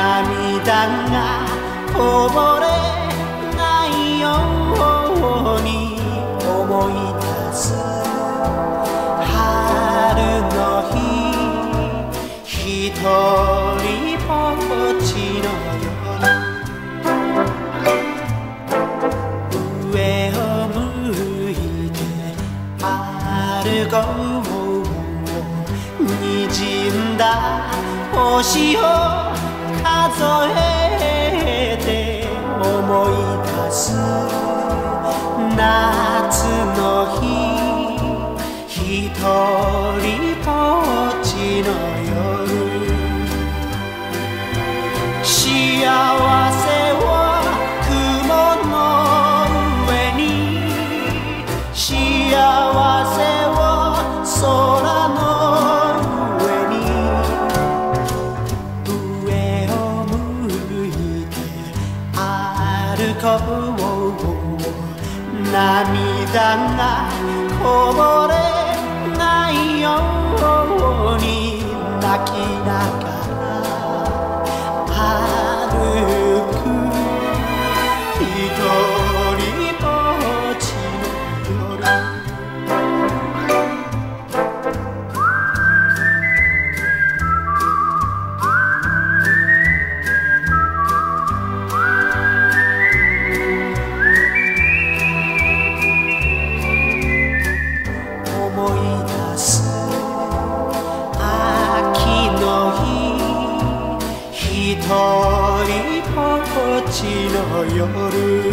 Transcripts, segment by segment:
涙がこぼれないように思い出す春の日、ひとりぼっちの夜、上を向いて歩こう、にじんだ星を数えて思い出す夏の日、ひとりぼっちの夜、幸せを雲の上に、幸せを空の上に、上を向いて歩こう、涙がこぼれないように泣きながら歩く、ひとりぼっちの夜。思い出す秋の日、ひとりぼっちの夜、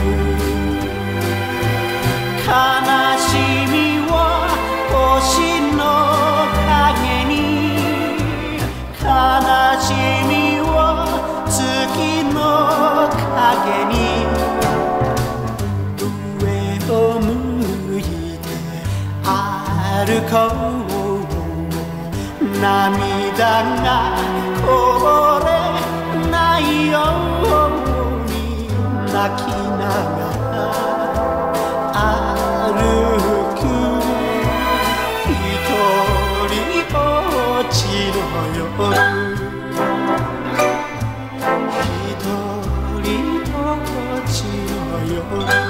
悲しみを星の影に、悲しみを月の影に、上を向いて歩こう、涙がこぼれないように泣きながら歩く、ひとりぼっちの夜、ひとりぼっちの夜。